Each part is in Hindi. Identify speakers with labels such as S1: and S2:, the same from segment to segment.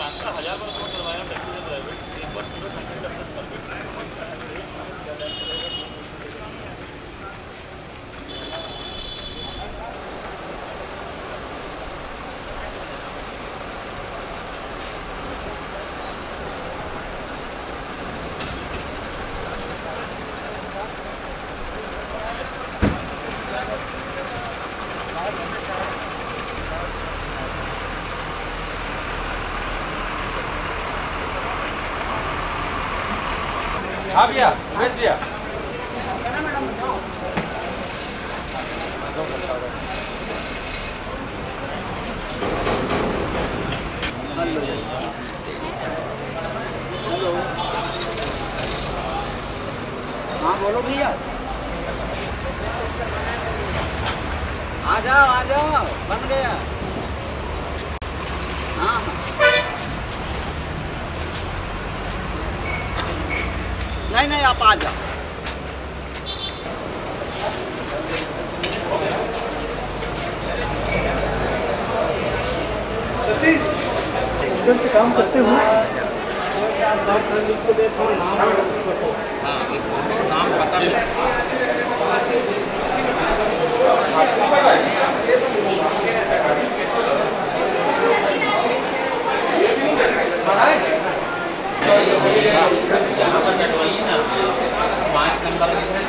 S1: हाँ भैया, भेज दिया।
S2: हाँ बोलो भैया। आ जाओ बन गया। हाँ नहीं आप आ जाओ।
S3: सतीश इधर से काम करते हो?
S2: नाम पता नहीं। यहाँ पर कटवाइए ना 5 नंबर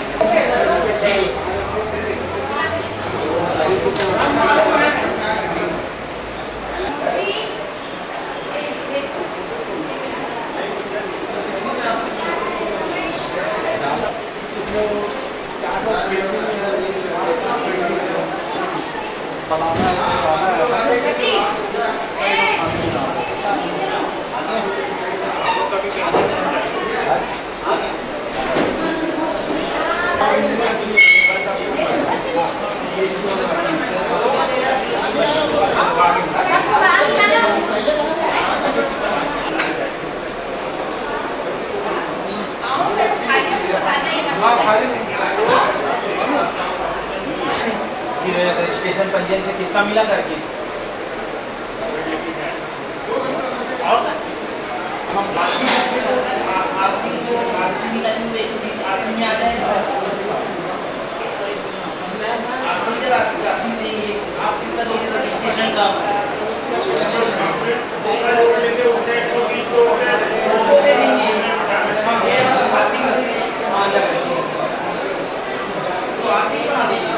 S1: रजिस्ट्रेशन पंजीयन से कितना मिला करके और हम आरसी निकालेंगे, आरसी में आ जाएगा, आरसी देंगे आप किसका दोगे रजिस्ट्रेशन का दे देंगे आरसी बना देंगे।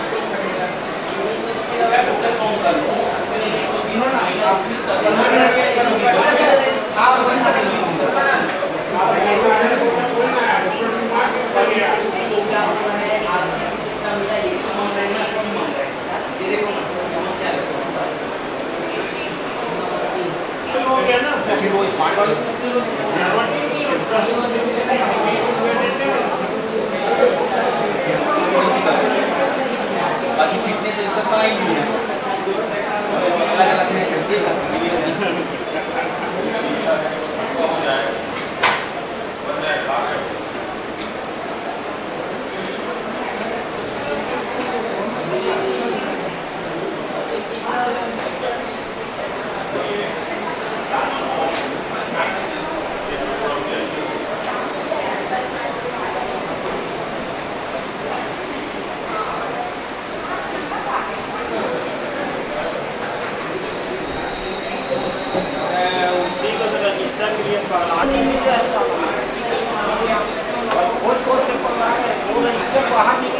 S1: बाकी फिटनेस इसका पाई नहीं है, अलग-अलग है
S2: खोज के बाहर